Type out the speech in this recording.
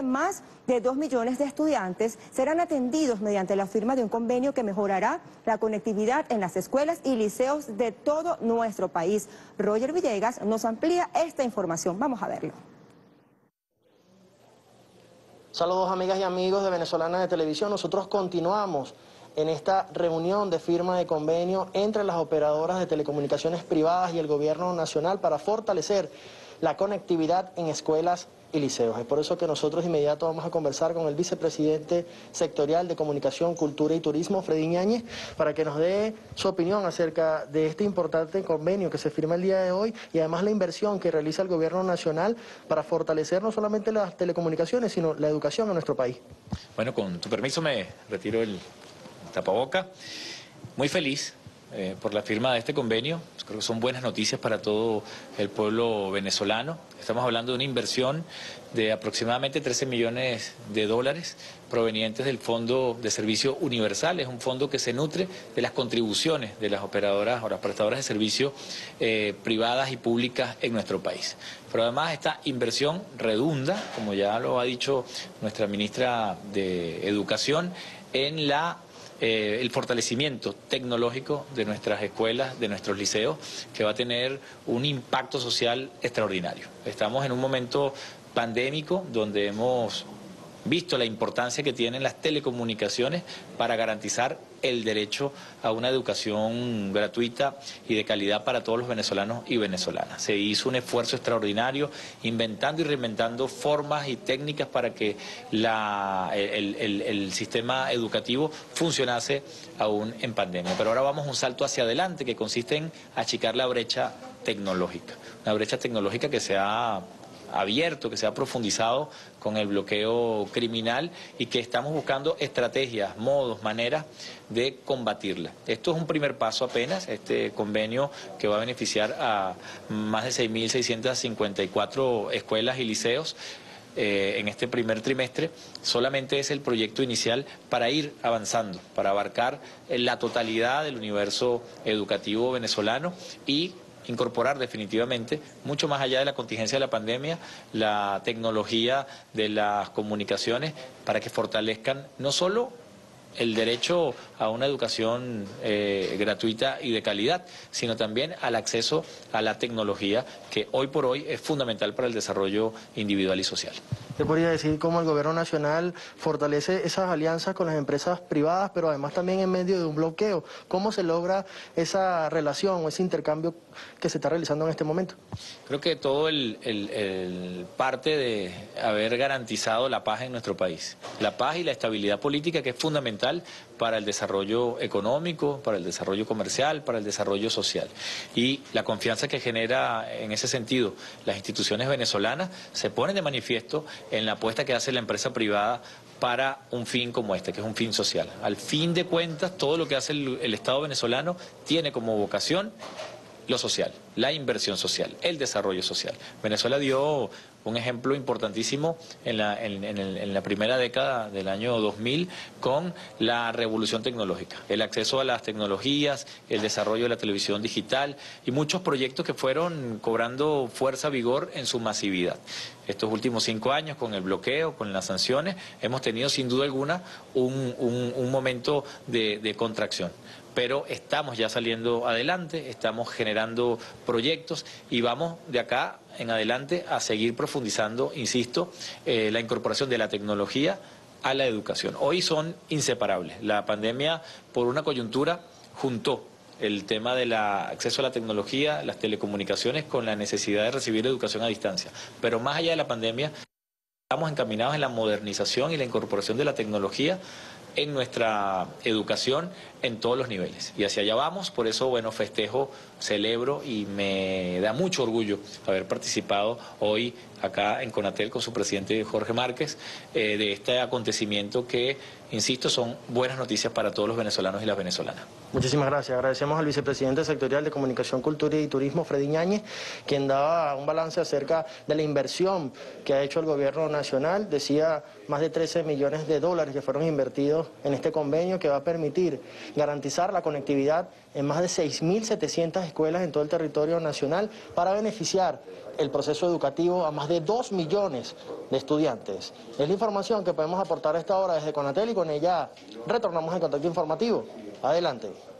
que más de 2 millones de estudiantes serán atendidos mediante la firma de un convenio que mejorará la conectividad en las escuelas y liceos de todo nuestro país. Roger Villegas nos amplía esta información. Vamos a verlo. Saludos amigas y amigos de Venezolana de Televisión. Nosotros continuamos en esta reunión de firma de convenio entre las operadoras de telecomunicaciones privadas y el gobierno nacional para fortalecer la conectividad en escuelas y liceos. Es por eso que nosotros de inmediato vamos a conversar con el vicepresidente sectorial de Comunicación, Cultura y Turismo, Freddy Ñáñez, para que nos dé su opinión acerca de este importante convenio que se firma el día de hoy y además la inversión que realiza el gobierno nacional para fortalecer no solamente las telecomunicaciones, sino la educación en nuestro país. Bueno, con tu permiso me retiro el tapaboca. Muy feliz por la firma de este convenio. Creo que son buenas noticias para todo el pueblo venezolano. Estamos hablando de una inversión de aproximadamente 13 millones de dólares provenientes del Fondo de Servicio Universal. Es un fondo que se nutre de las contribuciones de las operadoras o las prestadoras de servicios privadas y públicas en nuestro país. Pero además esta inversión redunda, como ya lo ha dicho nuestra ministra de Educación, en el fortalecimiento tecnológico de nuestras escuelas, de nuestros liceos, que va a tener un impacto social extraordinario. Estamos en un momento pandémico donde hemos visto la importancia que tienen las telecomunicaciones para garantizar el derecho a una educación gratuita y de calidad para todos los venezolanos y venezolanas. Se hizo un esfuerzo extraordinario inventando y reinventando formas y técnicas para que el sistema educativo funcionase aún en pandemia. Pero ahora vamos un salto hacia adelante que consiste en achicar la brecha tecnológica. Una brecha tecnológica que se ha abierto, que se ha profundizado con el bloqueo criminal y que estamos buscando estrategias, modos, maneras de combatirla. Esto es un primer paso apenas, este convenio que va a beneficiar a más de 6.654 escuelas y liceos en este primer trimestre. Solamente es el proyecto inicial para ir avanzando, para abarcar la totalidad del universo educativo venezolano y incorporar definitivamente, mucho más allá de la contingencia de la pandemia, la tecnología de las comunicaciones para que fortalezcan no solo el derecho a una educación gratuita y de calidad, sino también al acceso a la tecnología que hoy por hoy es fundamental para el desarrollo individual y social. Te podría decir cómo el gobierno nacional fortalece esas alianzas con las empresas privadas, pero además también en medio de un bloqueo. ¿Cómo se logra esa relación o ese intercambio que se está realizando en este momento? Creo que todo parte de haber garantizado la paz en nuestro país. La paz y la estabilidad política, que es fundamental para el desarrollo económico, para el desarrollo comercial, para el desarrollo social. Y la confianza que genera en ese sentido las instituciones venezolanas se pone de manifiesto en la apuesta que hace la empresa privada para un fin como este, que es un fin social. Al fin de cuentas, todo lo que hace el Estado venezolano tiene como vocación lo social, la inversión social, el desarrollo social. Venezuela dio un ejemplo importantísimo en la primera década del año 2000 con la revolución tecnológica, el acceso a las tecnologías, el desarrollo de la televisión digital y muchos proyectos que fueron cobrando fuerza, vigor en su masividad. Estos últimos 5 años, con el bloqueo, con las sanciones, hemos tenido sin duda alguna un momento de contracción. Pero estamos ya saliendo adelante, estamos generando proyectos y vamos de acá en adelante a seguir profundizando, insisto, la incorporación de la tecnología a la educación. Hoy son inseparables. La pandemia, por una coyuntura, juntó el tema del acceso a la tecnología, las telecomunicaciones, con la necesidad de recibir educación a distancia. Pero más allá de la pandemia, estamos encaminados en la modernización y la incorporación de la tecnología en nuestra educación en todos los niveles. Y hacia allá vamos, por eso, bueno, festejo, celebro y me da mucho orgullo haber participado hoy acá en Conatel con su presidente Jorge Márquez de este acontecimiento que, insisto, son buenas noticias para todos los venezolanos y las venezolanas. Muchísimas gracias. Agradecemos al vicepresidente sectorial de Comunicación, Cultura y Turismo, Freddy Ñáñez, quien daba un balance acerca de la inversión que ha hecho el gobierno nacional. Decía más de 13 millones de dólares que fueron invertidos en este convenio que va a permitir garantizar la conectividad en más de 6.700 escuelas en todo el territorio nacional para beneficiar el proceso educativo a más de 2 millones de estudiantes. Es la información que podemos aportar a esta hora desde Conatel y con ella retornamos en contacto informativo. Adelante.